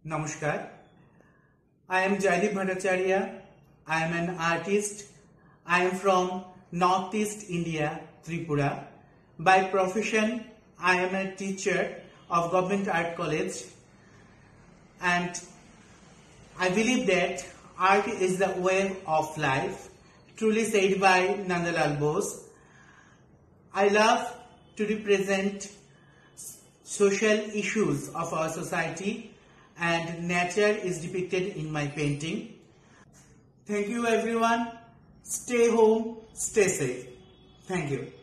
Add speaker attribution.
Speaker 1: Namaskar. I am Joydeep Bhattacharjee. I am an artist. I am from Northeast India, Tripura. By profession, I am a teacher of Government Art College, and I believe that art is the way of life, truly said by Nandalal Bose. I love to represent social issues of our society, and nature is depicted in my painting. Thank you everyone. Stay home, stay safe. Thank you.